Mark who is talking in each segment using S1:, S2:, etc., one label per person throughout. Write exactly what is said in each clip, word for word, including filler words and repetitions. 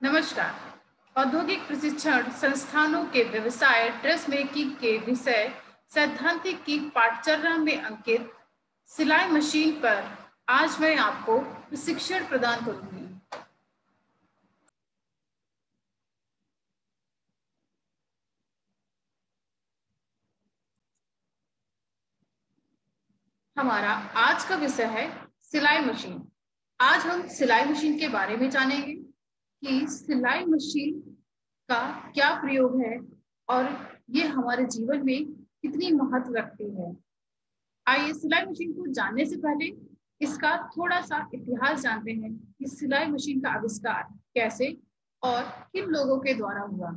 S1: नमस्कार। औद्योगिक प्रशिक्षण संस्थानों के व्यवसाय ड्रेस मेकिंग के विषय सैद्धांतिक की पाठचर्या में अंकित सिलाई मशीन पर आज मैं आपको प्रशिक्षण प्रदान करूंगी। हमारा आज का विषय है सिलाई मशीन। आज हम सिलाई मशीन के बारे में जानेंगे कि सिलाई मशीन का क्या प्रयोग है और ये हमारे जीवन में कितनी महत्व रखती है। आइए सिलाई मशीन को जानने से पहले इसका थोड़ा सा इतिहास जानते हैं कि सिलाई मशीन का आविष्कार कैसे और किन लोगों के द्वारा हुआ।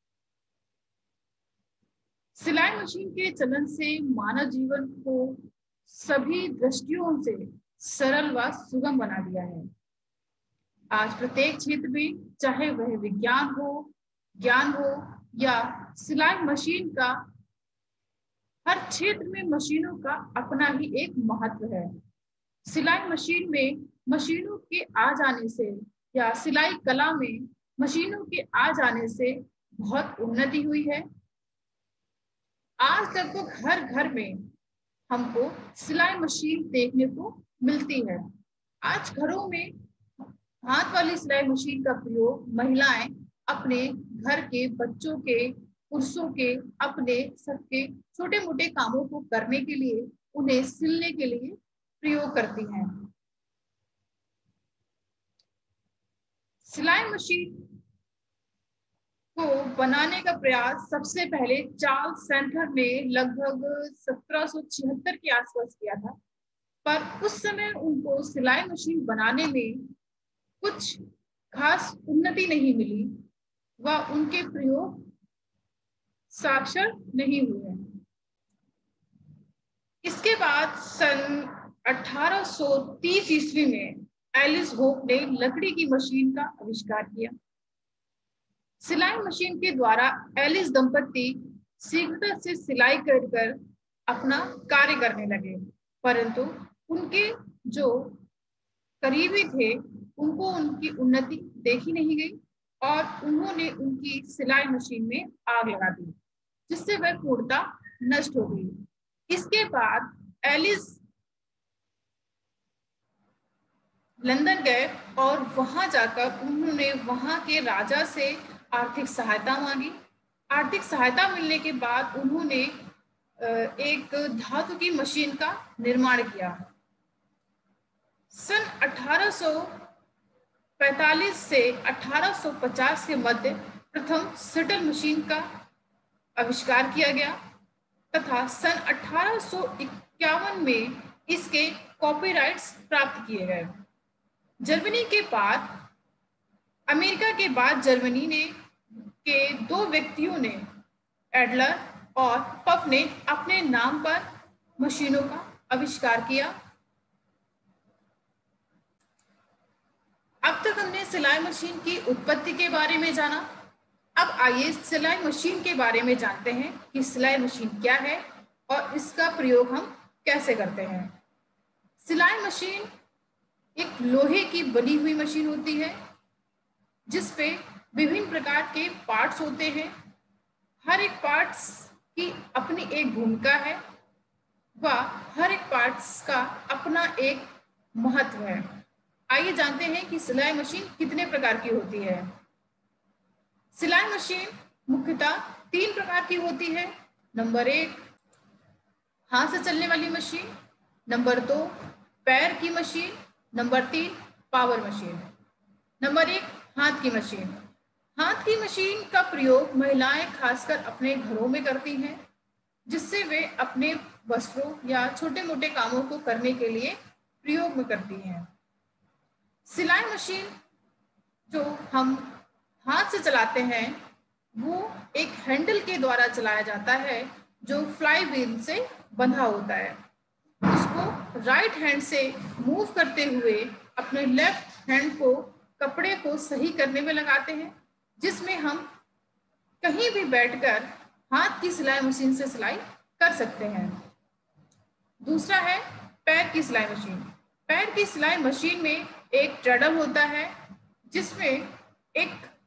S1: सिलाई मशीन के चलन से मानव जीवन को सभी दृष्टियों से सरल व सुगम बना दिया है। आज प्रत्येक क्षेत्र में, चाहे वह विज्ञान हो, ज्ञान हो या सिलाई मशीन का, हर क्षेत्र में मशीनों का अपना ही एक महत्व है। सिलाई मशीन में मशीनों के आ जाने से या सिलाई कला में मशीनों के आ जाने से बहुत उन्नति हुई है। आज लगभग हर घर में हमको सिलाई मशीन देखने को मिलती है। आज घरों में हाथ वाली सिलाई मशीन का प्रयोग महिलाएं अपने घर के, बच्चों के, पुरुषों के, अपने सबके छोटे मोटे कामों को करने के लिए, उन्हें सिलने के लिए प्रयोग करती हैं। सिलाई मशीन को बनाने का प्रयास सबसे पहले चार्ल्स सेंटर ने लगभग सत्रह सौ छिहत्तर के आसपास किया था, पर उस समय उनको सिलाई मशीन बनाने में कुछ खास उन्नति नहीं मिली व उनके प्रयोग साक्षर नहीं हुए। इसके बाद सन अठारह सौ तीस ईस्वी में एलिस होप ने लकड़ी की मशीन का आविष्कार किया। सिलाई मशीन के द्वारा एलिस दंपति शीघ्रता से सिलाई कर कर अपना कार्य करने लगे, परंतु उनके जो करीबी थे उनको उनकी उन्नति देखी नहीं गई और उन्होंने उनकी सिलाई मशीन में आग लगा दी, जिससे वह पूर्णतः नष्ट हो गई। इसके बाद एलिस लंदन गए और वहां जाकर उन्होंने वहां के राजा से आर्थिक सहायता मांगी। आर्थिक सहायता मिलने के बाद उन्होंने एक धातु की मशीन का निर्माण किया। सन अठारह सौ पैंतालीस से अठारह सौ पचास के मध्य प्रथम शटल मशीन का आविष्कार किया गया तथा सन अठारह सौ इक्यावन में इसके कॉपीराइट्स प्राप्त किए गए। जर्मनी के बाद अमेरिका के बाद जर्मनी ने के दो व्यक्तियों ने, एडलर और पफ ने अपने नाम पर मशीनों का आविष्कार किया। अब तक हमने सिलाई मशीन की उत्पत्ति के बारे में जाना। अब आइए सिलाई मशीन के बारे में जानते हैं कि सिलाई मशीन क्या है और इसका प्रयोग हम कैसे करते हैं। सिलाई मशीन एक लोहे की बनी हुई मशीन होती है जिसपे विभिन्न प्रकार के पार्ट्स होते हैं। हर एक पार्ट्स की अपनी एक भूमिका है व हर एक पार्ट्स का अपना एक महत्व है। आइए जानते हैं कि सिलाई मशीन कितने प्रकार की होती है। सिलाई मशीन मुख्यतः तीन प्रकार की होती है। नंबर एक, हाथ से चलने वाली मशीन। नंबर दो, पैर की मशीन। नंबर तीन, पावर मशीन। नंबर एक, हाथ की मशीन। हाथ की मशीन का प्रयोग महिलाएं खासकर अपने घरों में करती हैं, जिससे वे अपने वस्त्रों या छोटे मोटे कामों को करने के लिए प्रयोग में करती हैं। सिलाई मशीन जो हम हाथ से चलाते हैं वो एक हैंडल के द्वारा चलाया जाता है जो फ्लाई व्हील से बंधा होता है। उसको राइट हैंड से मूव करते हुए अपने लेफ्ट हैंड को कपड़े को सही करने में लगाते हैं, जिसमें हम कहीं भी बैठकर हाथ की सिलाई मशीन से सिलाई कर सकते हैं। दूसरा है पैर की सिलाई मशीन। पैर की सिलाई मशीन में एक ट्रेडल होता है जिसमें एक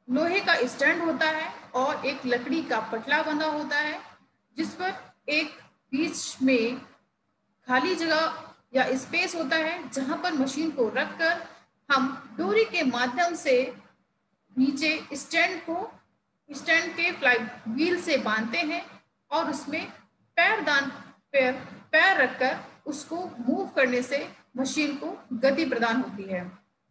S1: लोहे का स्टैंड होता है और एक लकड़ी का पटला बना होता है, जिस पर एक बीच में खाली जगह या स्पेस होता है, जहां पर मशीन को रखकर हम डोरी के माध्यम से नीचे स्टैंड को स्टैंड के फ्लाई व्हील से बांधते हैं और उसमें पैरदान पैर पैर रखकर उसको मूव करने से मशीन को गति प्रदान होती है।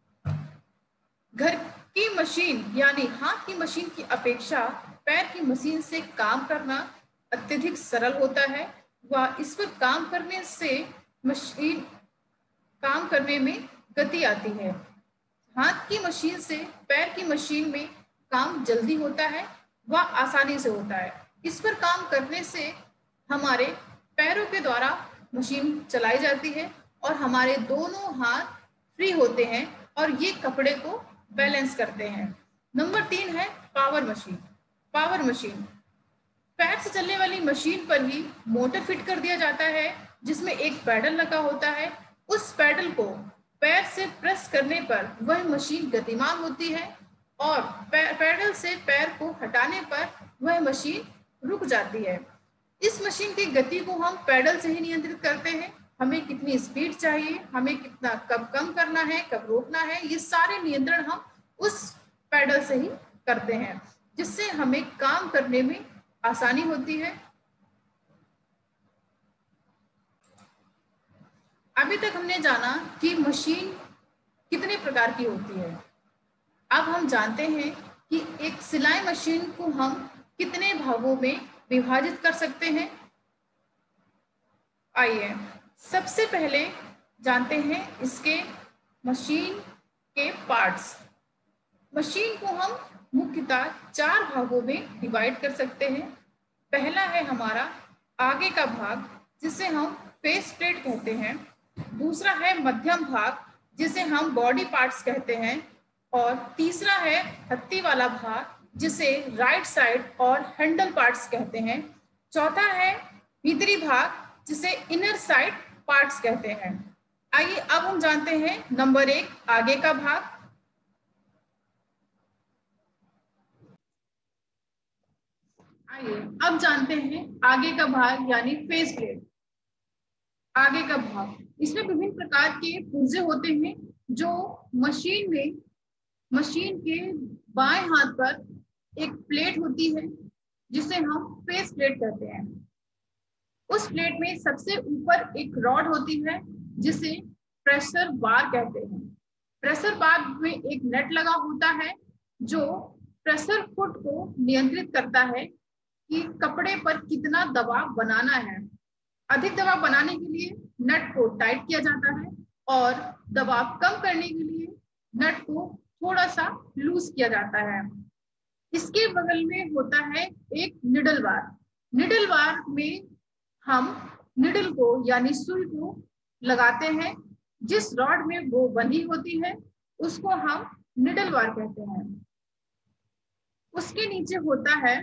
S1: घर की मशीन यानी हाथ की मशीन की अपेक्षा पैर की मशीन से काम करना अत्यधिक सरल होता है व इस पर काम करने से मशीन काम करने में गति आती है। हाथ की मशीन से पैर की मशीन में काम जल्दी होता है व आसानी से होता है। इस पर काम करने से हमारे पैरों के द्वारा मशीन चलाई जाती है और हमारे दोनों हाथ फ्री होते हैं और ये कपड़े को बैलेंस करते हैं। नंबर तीन है पावर मशीन। पावर मशीन पैर से चलने वाली मशीन पर ही मोटर फिट कर दिया जाता है, जिसमें एक पैडल लगा होता है। उस पैडल को पैर से प्रेस करने पर वह मशीन गतिमान होती है और पैडल से पैर को हटाने पर वह मशीन रुक जाती है। इस मशीन की गति को हम पैडल से ही नियंत्रित करते हैं। हमें कितनी स्पीड चाहिए, हमें कितना कब कम करना है, कब रोकना है, ये सारे नियंत्रण हम उस पैडल से ही करते हैं, जिससे हमें काम करने में आसानी होती है। अभी तक हमने जाना कि मशीन कितने प्रकार की होती है। अब हम जानते हैं कि एक सिलाई मशीन को हम कितने भागों में विभाजित कर सकते हैं। आइए सबसे पहले जानते हैं इसके मशीन के पार्ट्स। मशीन को हम मुख्यतः चार भागों में डिवाइड कर सकते हैं। पहला है हमारा आगे का भाग, जिसे हम फेस प्लेट कहते हैं। दूसरा है मध्यम भाग, जिसे हम बॉडी पार्ट्स कहते हैं। और तीसरा है हत्ती वाला भाग, जिसे राइट साइड और हैंडल पार्ट्स कहते हैं। चौथा है भीतरी भाग, जिसे इनर साइड पार्ट्स कहते हैं। आइए अब हम जानते हैं नंबर एक आगे का भाग। आइए अब जानते हैं आगे का भाग यानी फेस प्लेट। आगे का भाग, इसमें विभिन्न प्रकार के पुर्जे होते हैं जो मशीन में मशीन के बाएं हाथ पर एक प्लेट होती है, जिसे हम फेस प्लेट कहते हैं। उस प्लेट में सबसे ऊपर एक रॉड होती है, जिसे प्रेशर बार कहते हैं। प्रेशर बार में एक नट लगा होता है, जो प्रेशर फुट को नियंत्रित करता है कि कपड़े पर कितना दबाव बनाना है। अधिक दबाव बनाने के लिए नट को टाइट किया जाता है और दबाव कम करने के लिए नट को थोड़ा सा लूज किया जाता है। इसके बगल में होता है एक निडल बार। निडल बार में हम निडल को यानी सुई को लगाते हैं। जिस रॉड में वो बंधी होती है उसको हम निडल बार कहते हैं। उसके नीचे होता है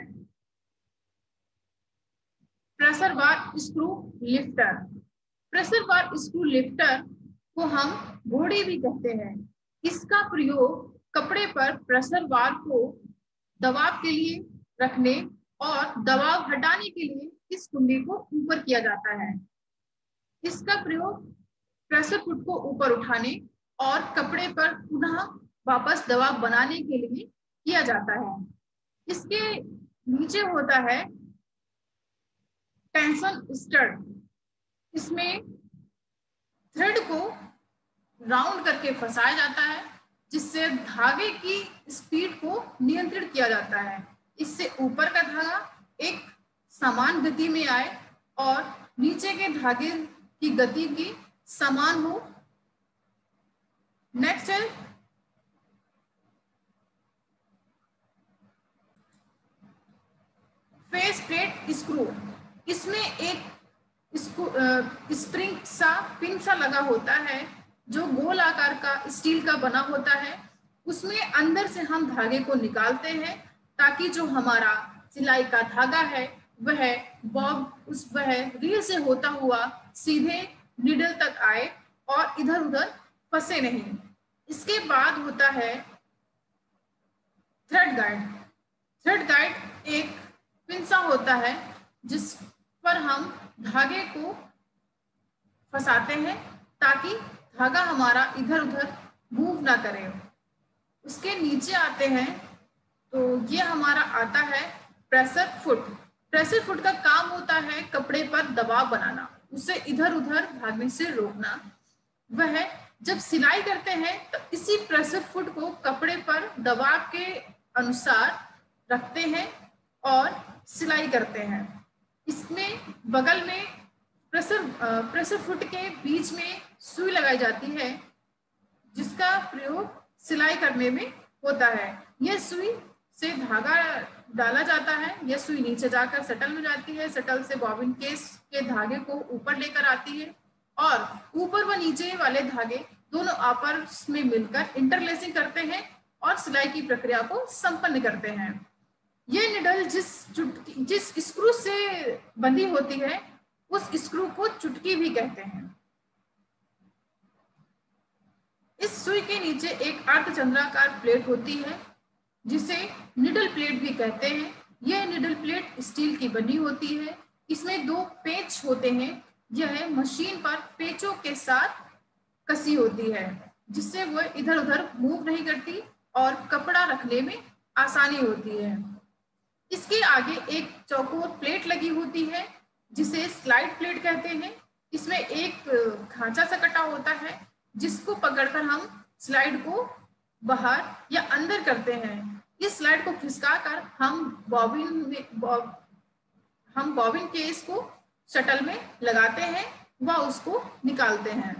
S1: pressure bar screw lifter. Pressure bar screw lifter को हम घोड़ी भी कहते हैं। इसका प्रयोग कपड़े पर प्रेशर बार को दबाव के लिए रखने और दबाव हटाने के लिए इस कुंडी को ऊपर किया जाता है। इसका प्रयोग प्रेशर फुट को ऊपर उठाने और कपड़े पर पुनः वापस दबाव बनाने के लिए किया जाता है। इसके नीचे होता है टेंशन स्टड। इसमें थ्रेड को राउंड करके फंसाया जाता है, जिससे धागे की स्पीड को नियंत्रित किया जाता है। इससे ऊपर का धागा एक समान गति में आए और नीचे के धागे की गति की समान हो। नेक्स्ट है फेस प्लेट स्क्रू। इसमें एक स्प्रिंग सा पिन सा लगा होता है, जो गोल आकार का स्टील का बना होता है। उसमें अंदर से हम धागे को निकालते हैं, ताकि जो हमारा सिलाई का धागा है वह बॉब उस वह रील से होता हुआ सीधे नीडल तक आए और इधर उधर फंसे नहीं। इसके बाद होता है थ्रेड गाइड। थ्रेड गाइड एक पिंसा होता है जिस पर हम धागे को फंसाते हैं ताकि धागा हमारा इधर उधर मूव ना करे। उसके नीचे आते हैं तो ये हमारा आता है प्रेशर फुट। प्रेशर फुट का काम होता है कपड़े पर दबाव बनाना, उसे इधर उधर भागने से रोकना। वह जब सिलाई करते हैं तो इसी प्रेशर फुट को कपड़े पर दबाव के अनुसार रखते हैं और सिलाई करते हैं। इसमें बगल में प्रेशर प्रेशर फुट के बीच में सुई लगाई जाती है जिसका प्रयोग सिलाई करने में होता है। यह सुई से धागा डाला जाता है, यह सुई नीचे जाकर शटल में जाती है, शटल से बॉबिन केस के धागे को ऊपर लेकर आती है और ऊपर व नीचे वाले धागे दोनों आपस में मिलकर इंटरलेसिंग करते हैं और सिलाई की प्रक्रिया को संपन्न करते हैं। यह निडल जिस चुटकी जिस स्क्रू से बंधी होती है उस स्क्रू को चुटकी भी कहते हैं। इस सुई के नीचे एक अर्धचंद्राकार प्लेट होती है जिसे निडल प्लेट भी कहते हैं। यह निडल प्लेट स्टील की बनी होती है। इसमें दो पेंच होते हैं। यह मशीन पर पेंचों के साथ कसी होती है जिससे वह इधर उधर मूव नहीं करती और कपड़ा रखने में आसानी होती है। इसके आगे एक चौकोर प्लेट लगी होती है जिसे स्लाइड प्लेट कहते हैं। इसमें एक खांचा सा कटा होता है जिसको पकड़कर हम स्लाइड को बाहर या अंदर करते हैं। इस स्लाइड को खिसकाकर हम बॉबिन में बॉब, हम बॉबिन केस को शटल में लगाते हैं व उसको निकालते हैं।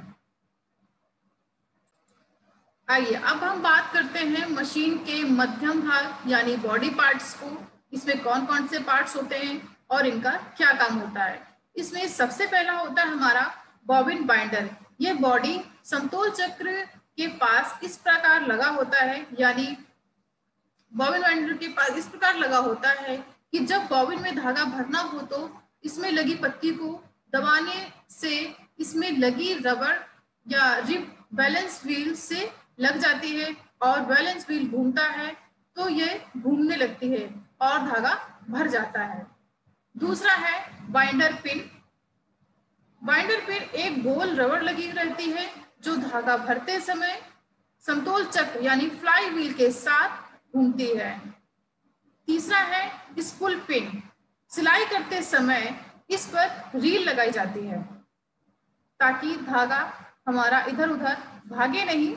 S1: आइए अब हम बात करते हैं मशीन के मध्यम भाग यानी बॉडी पार्ट्स को। इसमें कौन कौन से पार्ट्स होते हैं और इनका क्या काम होता है। इसमें सबसे पहला होता है हमारा बॉबिन बाइंडर। यह बॉडी समतोल चक्र के पास इस प्रकार लगा होता है, यानी बॉबिन बाइंडर के पास इस प्रकार लगा होता है कि जब बॉबिन में धागा भरना हो तो इसमें लगी पत्ती को दबाने से इसमें लगी रबड़ या रिब बैलेंस व्हील से लग जाती है और बैलेंस व्हील घूमता है तो यह घूमने लगती है और धागा भर जाता है। दूसरा है बाइंडर पिन। बाइंडर पिन एक गोल रबड़ लगी रहती है जो धागा भरते समय समतोल चक्र यानी फ्लाई व्हील के साथ घूमती है। तीसरा है स्पूल पिन। सिलाई करते समय इस पर रील लगाई जाती है ताकि धागा हमारा इधर उधर भागे नहीं।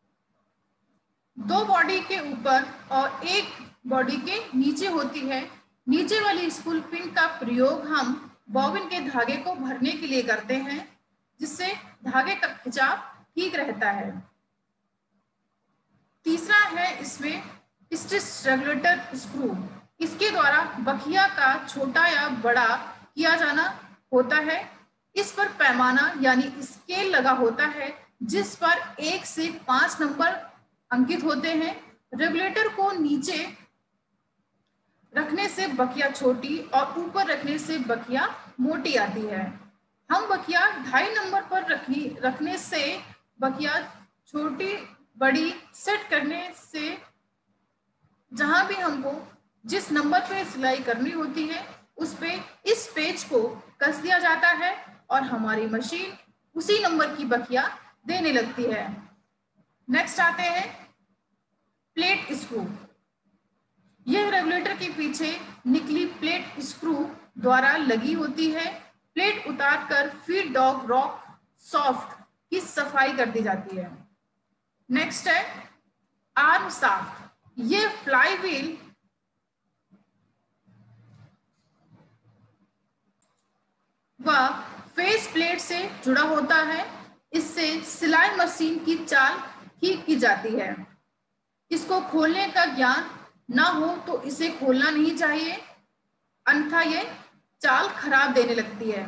S1: दो बॉडी के ऊपर और एक बॉडी के नीचे होती है। नीचे वाली स्पूल पिन का प्रयोग हम बॉबिन के धागे को भरने के लिए करते हैं जिससे धागे का खिंचाव ठीक रहता है। तीसरा है इसमें स्ट्रेस रेगुलेटर स्क्रू। इसके द्वारा बखिया का छोटा या बड़ा किया जाना होता है। इस पर पैमाना यानी स्केल लगा होता है जिस पर एक से पांच नंबर अंकित होते हैं। रेगुलेटर को नीचे रखने से बखिया छोटी और ऊपर रखने से बखिया मोटी आती है। हम बखिया ढाई नंबर पर रखनी रखने से बखिया छोटी बड़ी सेट करने से जहां भी हमको जिस नंबर पे सिलाई करनी होती है उस पे इस पेज को कस दिया जाता है और हमारी मशीन उसी नंबर की बखिया देने लगती है। नेक्स्ट आते हैं प्लेट स्क्रू। यह रेगुलेटर के पीछे निकली प्लेट स्क्रू द्वारा लगी होती है। प्लेट उतारकर फीड डॉग रॉक सॉफ्ट की सफाई कर दी जाती है। नेक्स्ट है आर्म शाफ्ट। यह फ्लाई व्हील व फेस प्लेट से जुड़ा होता है। इससे सिलाई मशीन की चाल ठीक की जाती है। इसको खोलने का ज्ञान ना हो तो इसे खोलना नहीं चाहिए, अन्यथा ये चाल खराब देने लगती है।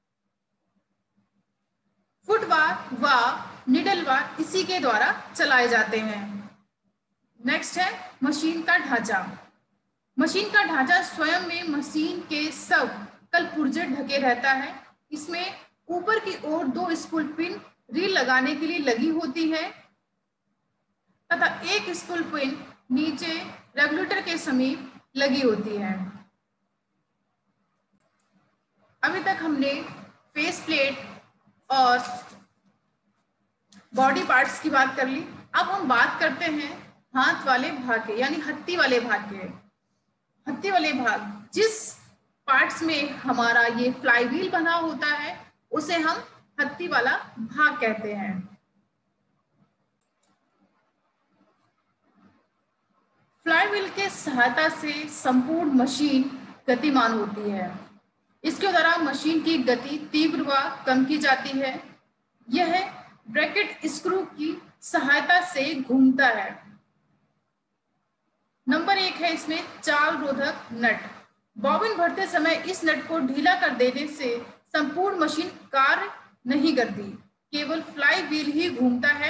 S1: फुटबार व निडल बार इसी के द्वारा चलाए जाते हैं। नेक्स्ट है मशीन का ढांचा। मशीन का ढांचा स्वयं में मशीन के सब कल पुर्जे ढके रहता है। इसमें ऊपर की ओर दो स्पूल पिन रील लगाने के लिए लगी होती है। तथा एक स्पूल पिन नीचे रेगुलेटर के समीप लगी होती है। अभी तक हमने फेस प्लेट और बॉडी पार्ट्स की बात कर ली। अब हम बात करते हैं हाथ वाले भाग के, यानी हत्ती वाले भाग के। हत्ती वाले भाग, जिस पार्ट्स में हमारा ये फ्लाईव्हील बना होता है उसे हम हत्ती वाला भाग कहते हैं। फ्लाईव्हील के सहायता से संपूर्ण मशीन गतिमान होती है। इसके द्वारा मशीन की गति तीव्र व कम की जाती है। यह ब्रैकेट स्क्रू की सहायता से घूमता है। नंबर एक है इसमें चाल रोधक नट। बॉबिन भरते समय इस नट को ढीला कर देने से संपूर्ण मशीन कार्य नहीं करती, केवल फ्लाई व्हील ही घूमता है।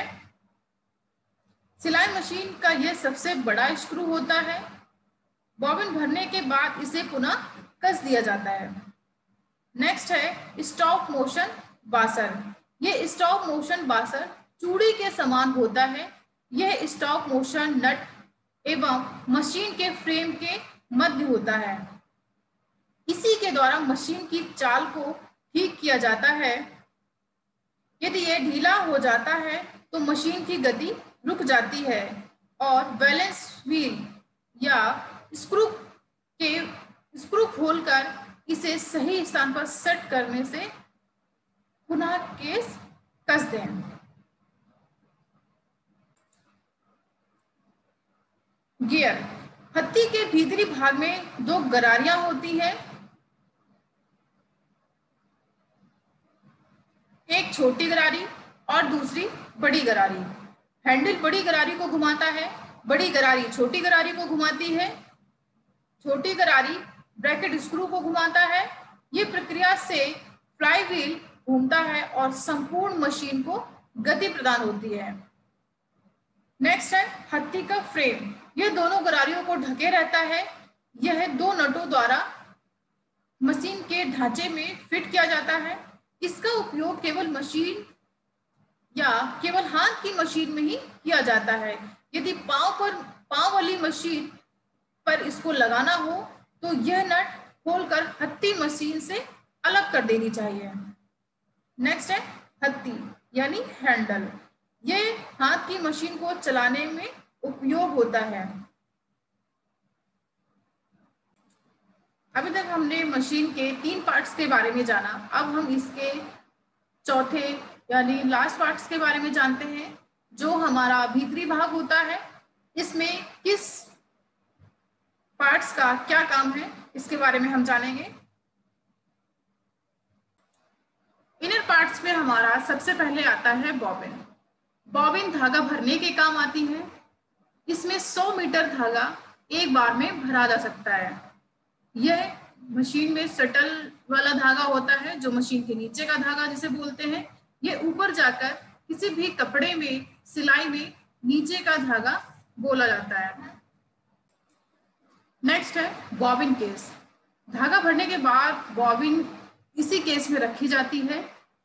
S1: सिलाई मशीन का यह सबसे बड़ा स्क्रू होता है। बॉबिन भरने के बाद इसे पुनः कस दिया जाता है। नेक्स्ट है स्टॉप मोशन बासर। यह स्टॉप मोशन बासर चूड़ी के समान होता है। यह स्टॉप मोशन नट एवं मशीन के फ्रेम के मध्य होता है। इसी के द्वारा मशीन की चाल को ठीक किया जाता है। यदि यह ढीला हो जाता है तो मशीन की गति रुक जाती है और बैलेंस व्हील या स्क्रू के स्क्रू खोलकर इसे सही स्थान पर सेट करने से पुनः केस कस दें। गियर। हत्ती के भीतरी भाग में दो गरारियां होती है, एक छोटी गरारी और दूसरी बड़ी गरारी। हैंडल बड़ी गरारी को घुमाता है, बड़ी गरारी छोटी गरारी को घुमाती है। छोटी गरारी ब्रैकेट स्क्रू को घुमाता है। ये प्रक्रिया से फ्लाई व्हील घूमता है और संपूर्ण मशीन को गति प्रदान होती है। नेक्स्ट है हत्ती का फ्रेम। यह दोनों गरारियों को ढके रहता है। यह दो नटों द्वारा मशीन के ढांचे में फिट किया जाता है। इसका उपयोग केवल मशीन या केवल हाथ की मशीन में ही किया जाता है। यदि पांव पर पांव वाली मशीन पर इसको लगाना हो तो यह नट खोलकर हत्ती मशीन से अलग कर देनी चाहिए। नेक्स्ट है हत्ती यानी हैंडल। यह हाथ की मशीन को चलाने में उपयोग होता है। अभी तक हमने मशीन के तीन पार्ट्स के बारे में जाना। अब हम इसके चौथे यानी लास्ट पार्ट्स के बारे में जानते हैं, जो हमारा भीतरी भाग होता है। इसमें किस पार्ट्स का क्या काम है इसके बारे में हम जानेंगे। इनर पार्ट्स में हमारा सबसे पहले आता है बॉबिन। बॉबिन धागा भरने के काम आती है। इसमें सौ मीटर धागा एक बार में भरा जा सकता है। यह मशीन में सटल वाला धागा होता है, जो मशीन के नीचे का धागा जिसे बोलते हैं। यह ऊपर जाकर किसी भी कपड़े में सिलाई में नीचे का धागा बोला जाता है। नेक्स्ट है बॉबिन केस। धागा भरने के बाद बॉबिन इसी केस में रखी जाती है।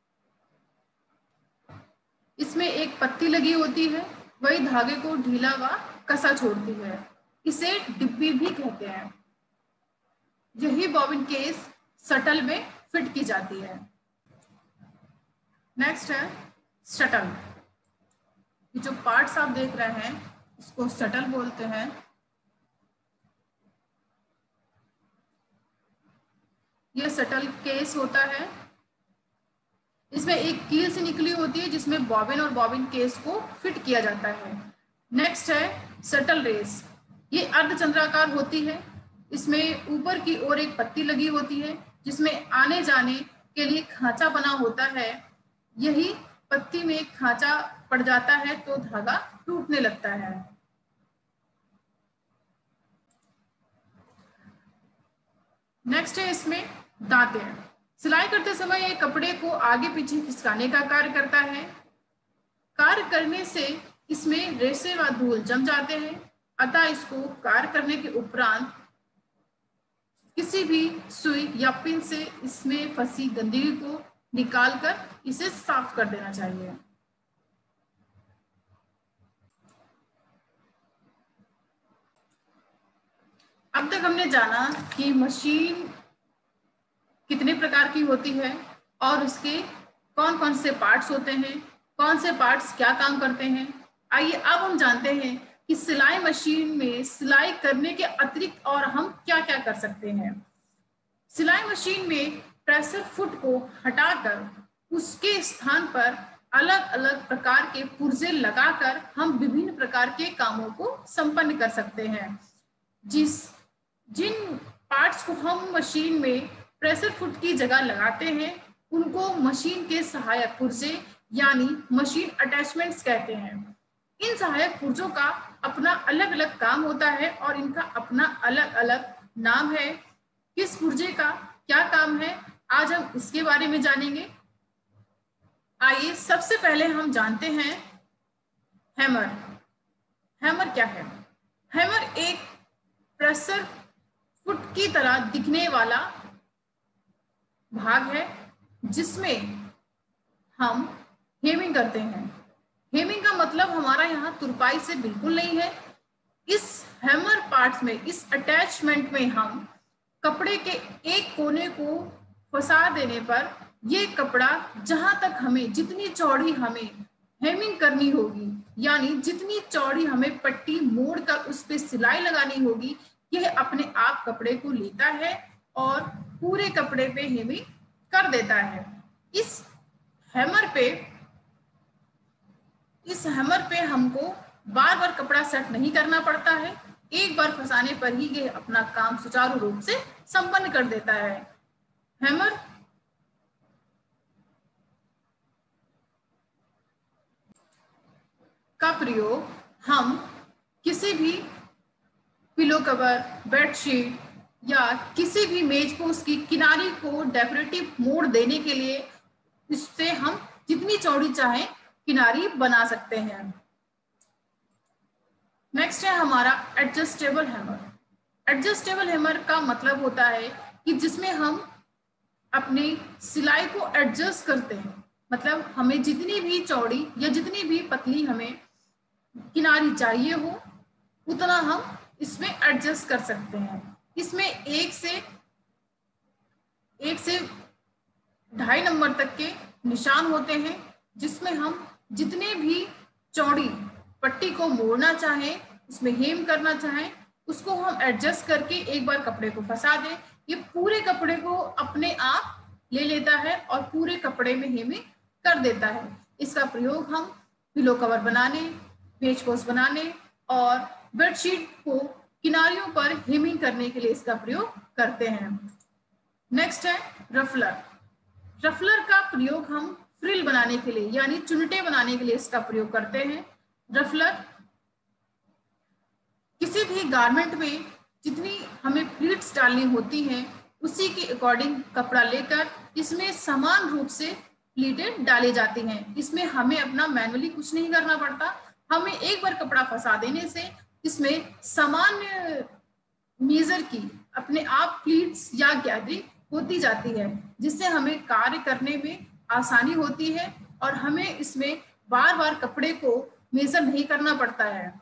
S1: इसमें एक पत्ती लगी होती है, वही धागे को ढीला व कसा छोड़ती है। इसे डिब्बी भी कहते हैं। यही बॉबिन केस शटल में फिट की जाती है। नेक्स्ट है शटल। ये जो पार्ट्स आप देख रहे हैं इसको शटल बोलते हैं। यह शटल केस होता है। इसमें एक कील से निकली होती है जिसमें बॉबिन और बॉबिन केस को फिट किया जाता है। नेक्स्ट है शटल रेस। ये अर्धचंद्राकार होती है। इसमें ऊपर की ओर एक पत्ती लगी होती है जिसमें आने जाने के लिए खांचा बना होता है। यही पत्ती में खांचा पड़ जाता है तो धागा टूटने लगता है। नेक्स्ट है इसमें दांतें। सिलाई करते समय ये कपड़े को आगे पीछे खिसकाने का कार्य करता है। कार्य करने से इसमें रेशे व धूल जम जाते हैं, अतः इसको कार्य करने के उपरांत किसी भी सुई या पिन से इसमें फंसी गंदगी को निकालकर इसे साफ कर देना चाहिए। अब तक हमने जाना कि मशीन कितने प्रकार की होती है और उसके कौन कौन से पार्ट्स होते हैं, कौन से पार्ट्स क्या काम करते हैं। आइए अब हम जानते हैं कि सिलाई मशीन में सिलाई करने के अतिरिक्त और हम क्या क्या कर सकते हैं। सिलाई मशीन में प्रेशर फुट को हटाकर उसके स्थान पर अलग अलग प्रकार के पुर्जे लगाकर हम विभिन्न प्रकार के कामों को संपन्न कर सकते हैं। जिस जिन पार्ट्स को हम मशीन में प्रेशर फुट की जगह लगाते हैं उनको मशीन के सहायक पुर्जे यानी मशीन अटैचमेंट्स कहते हैं। इन सहायक पुर्जों का अपना अलग अलग काम होता है और इनका अपना अलग अलग नाम है। किस पुर्जे का क्या काम है, आज हम इसके बारे में जानेंगे। आइए सबसे पहले हम जानते हैं हैमर। हैमर क्या है? हैमर एक प्रेशर फुट की तरह दिखने वाला भाग है जिसमें हम हेमिंग करते हैं। हेमिंग का मतलब हमारा यहाँ तुरपाई से बिल्कुल नहीं है। इस हैमर पार्ट्स में, इस अटैचमेंट में हम कपड़े के एक कोने को फंसा देने पर ये कपड़ा जहां तक हमें, जितनी चौड़ी हमें हेमिंग करनी होगी यानी जितनी चौड़ी हमें पट्टी मोड़कर उस पर सिलाई लगानी होगी, यह अपने आप कपड़े को लेता है और पूरे कपड़े पे हेमिंग कर देता है। इस हैमर पे इस हैमर पे हमको बार बार कपड़ा सेट नहीं करना पड़ता है। एक बार फंसाने पर ही ये अपना काम सुचारू रूप से संपन्न कर देता है। हैमर का प्रयोग हम किसी भी पिलो कवर, बेडशीट या किसी भी मेज को उसकी किनारी को डेकोरेटिव मोड़ देने के लिए इससे हम जितनी चौड़ी चाहें किनारी बना सकते हैं। नेक्स्ट है हमारा एडजस्टेबल हैमर। एडजस्टेबल हैमर का मतलब होता है कि जिसमें हम अपनी सिलाई को एडजस्ट करते हैं, मतलब हमें जितनी भी चौड़ी या जितनी भी पतली हमें किनारी चाहिए हो उतना हम इसमें एडजस्ट कर सकते हैं। इसमें एक से एक से ढाई नंबर तक के निशान होते हैं जिसमें हम जितने भी चौड़ी पट्टी को मोड़ना चाहें, उसमें हेम करना चाहें, उसको हम एडजस्ट करके एक बार कपड़े को फंसा दें। ये पूरे कपड़े को अपने आप ले लेता है और पूरे कपड़े में हेमिंग कर देता है। इसका प्रयोग हम पिलो कवर बनाने, पेज पोस्ट बनाने और बेडशीट को किनारियों पर हेमिंग करने के लिए इसका प्रयोग करते हैं। नेक्स्ट है रफलर। रफलर का प्रयोग हम फ्रिल बनाने के लिए यानी चुनटे बनाने के लिए इसका प्रयोग करते हैं। रफलर किसी भी गारमेंट में जितनी हमें प्लीट्स डालनी होती हैं उसी के अकॉर्डिंग कपड़ा लेकर इसमें समान रूप से प्लीटें डाली जाती हैं। इसमें हमें अपना मैनुअली कुछ नहीं करना पड़ता। हमें एक बार कपड़ा फंसा देने से इसमें सामान्य मेजर की अपने आप प्लीट्स या गैदरिंग होती जाती है, जिससे हमें कार्य करने में आसानी होती है और हमें इसमें बार बार कपड़े को मेजर नहीं करना पड़ता है।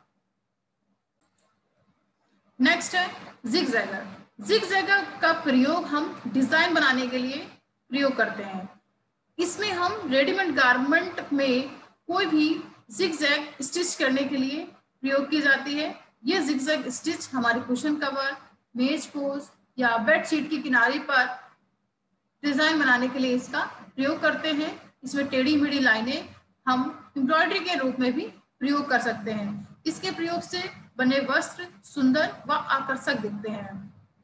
S1: नेक्स्ट है जिगजैगर। जिगजैगर का प्रयोग हम डिजाइन बनाने के लिए प्रयोग करते हैं। इसमें हम रेडीमेड गारमेंट में कोई भी जिगजैग स्टिच करने के लिए प्रयोग की जाती है। ये जिगजैग स्टिच हमारे कुशन कवर, मेज पोस्ट या बेडशीट की किनारे पर डिजाइन बनाने के लिए इसका प्रयोग करते हैं। इसमें टेढ़ी मेढ़ी लाइनें हम एम्ब्रॉयडरी के रूप में भी प्रयोग कर सकते हैं। इसके प्रयोग से बने वस्त्र सुंदर व आकर्षक दिखते हैं।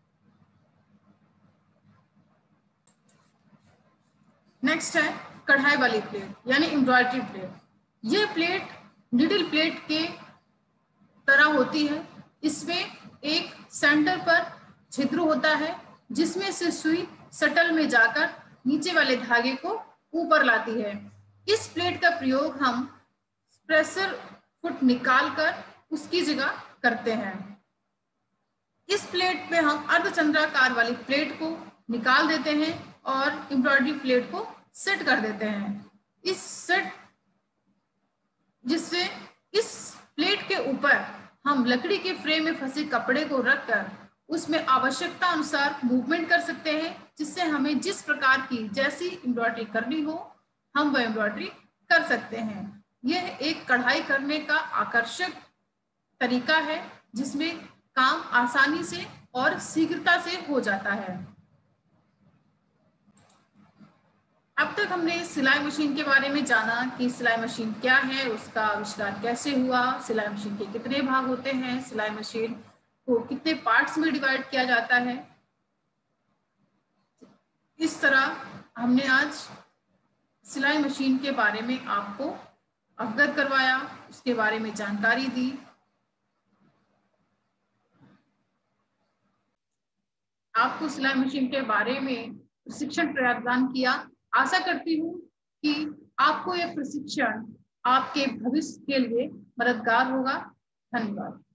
S1: नेक्स्ट है कढ़ाई वाली प्लेट यानी एम्ब्रॉयडरी प्लेट। यह प्लेट निडल प्लेट के तरह होती है। इसमें एक सेंटर पर छिद्र होता है जिसमें से सुई सटल में जाकर नीचे वाले धागे को ऊपर लाती है। इस प्लेट का प्रयोग हम प्रेशर फुट निकालकर उसकी जगह करते हैं। इस प्लेट में हम अर्धचंद्राकार वाली प्लेट को निकाल देते हैं और एम्ब्रॉयडरी प्लेट को सेट कर देते हैं। इस सेट जिससे इस प्लेट के ऊपर हम लकड़ी के फ्रेम में फंसे कपड़े को रखकर उसमें आवश्यकता अनुसार मूवमेंट कर सकते हैं, जिससे हमें जिस प्रकार की जैसी एम्ब्रॉयडरी करनी हो हम वह एम्ब्रॉयडरी कर सकते हैं। यह एक कढ़ाई करने का आकर्षक तरीका है जिसमें काम आसानी से और शीघ्रता से हो जाता है। अब तक हमने सिलाई मशीन के बारे में जाना कि सिलाई मशीन क्या है, उसका आविष्कार कैसे हुआ, सिलाई मशीन के कितने भाग होते हैं, सिलाई मशीन को कितने पार्ट्स में डिवाइड किया जाता है। इस तरह हमने आज सिलाई मशीन के बारे में आपको अवगत करवाया, उसके बारे में जानकारी दी। आपको सिलाई मशीन के बारे में प्रशिक्षण प्रदान किया। आशा करती हूँ कि आपको यह प्रशिक्षण आपके भविष्य के लिए मददगार होगा। धन्यवाद।